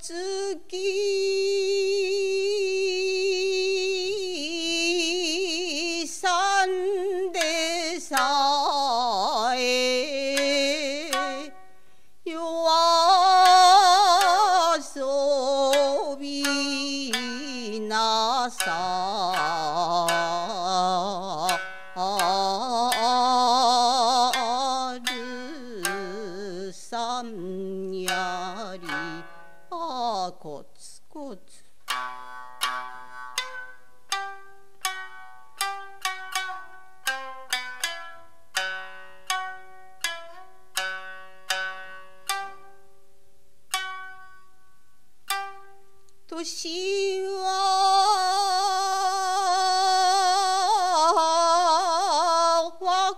月さんでさえ夜遊びなさるさんやりコツコツ年は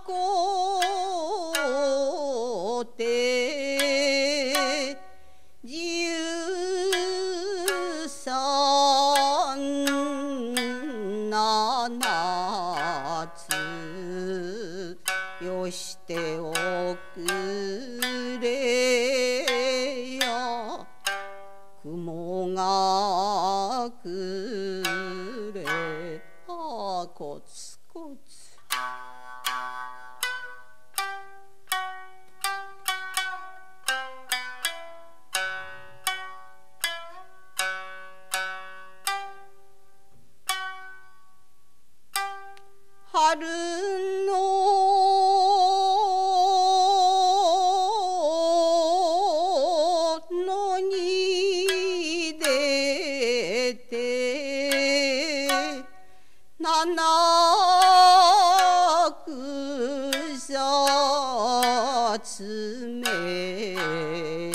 若うて13、7つよしておくれよ雲がくれコツコツ春のに出て七草詰め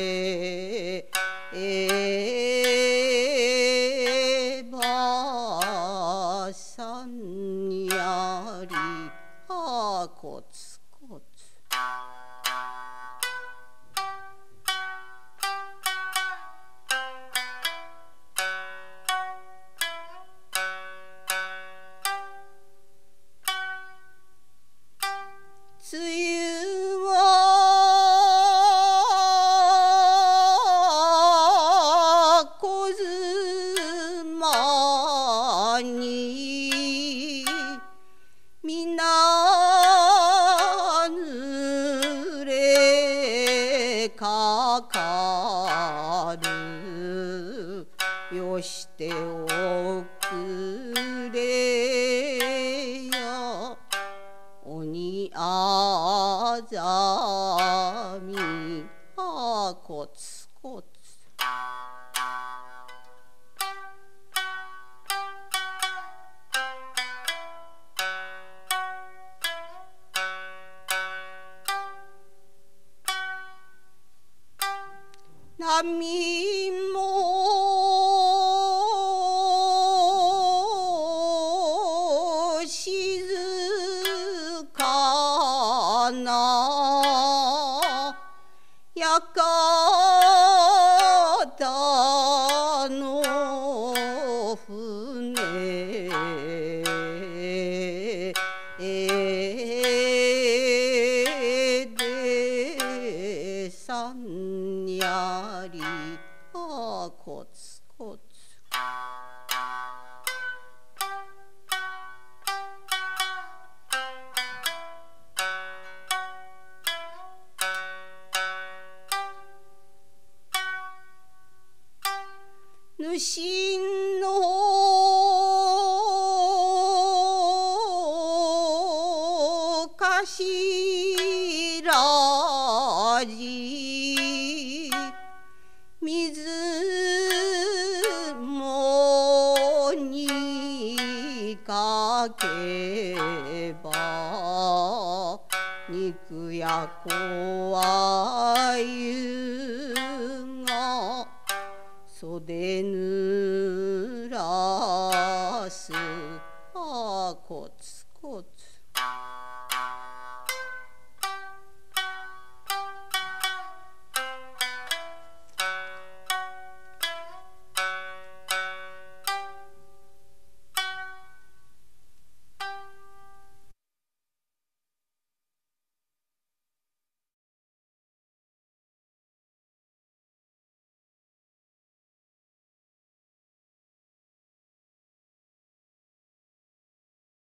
ばさんやりコツコツ梅雨は小妻に皆濡れかかるよしておくれよ鬼あざみコツコツ波も静かなやかたの船でさんやりコツコツ主の頭じ水もにかけば肉や子はゆが袖濡らすコツコツ